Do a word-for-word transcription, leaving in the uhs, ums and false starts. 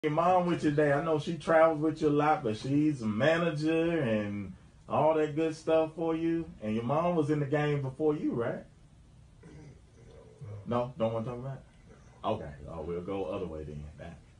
Your mom with you today. I know she travels with you a lot, but she's a manager and all that good stuff for you. And your mom was in the game before you, right? No, don't want to talk about it? Okay, oh, we'll go other way then.